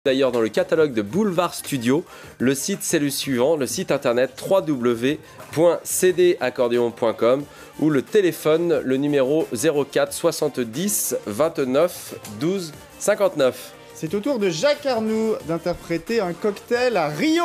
D'ailleurs dans le catalogue de Boulevard Studio. Le site c'est le suivant, le site internet www.cdaccordeon.com ou le téléphone, le numéro 04 70 29 12 59. C'est au tour de Jacques Arnoux d'interpréter un cocktail à Rio.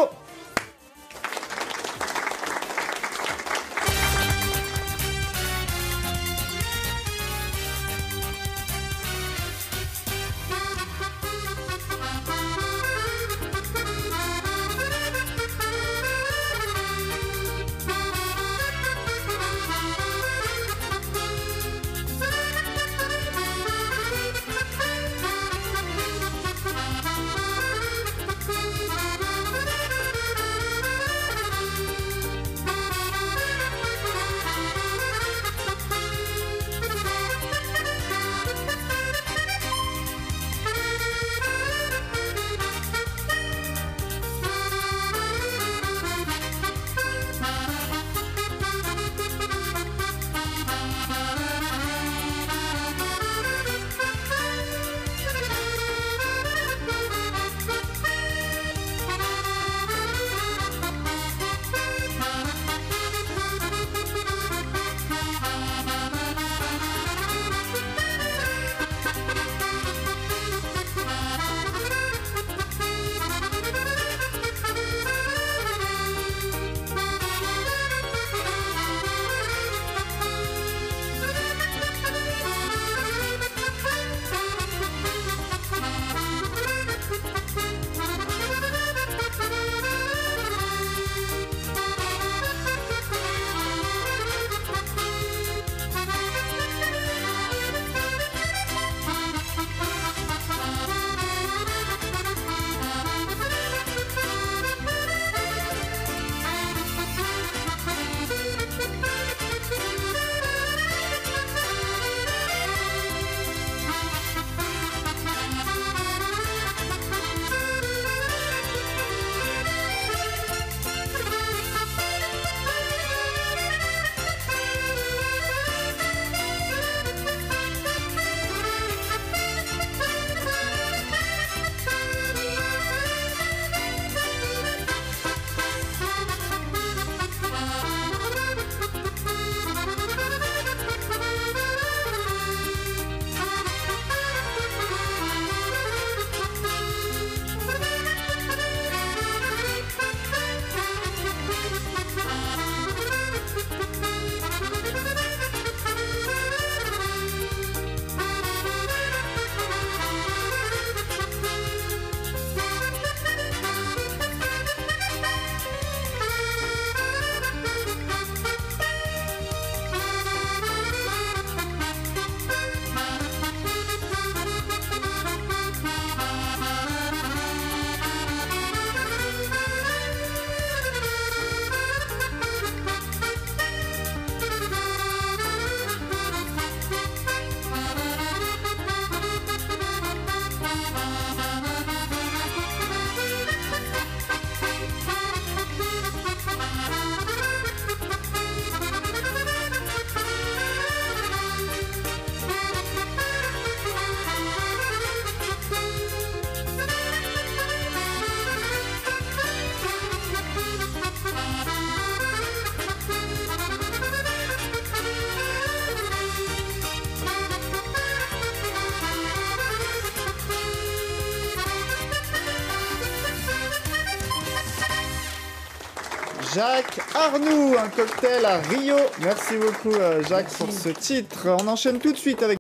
Jacques Arnoux, un cocktail à Rio. Merci beaucoup Jacques pour ce titre. On enchaîne tout de suite avec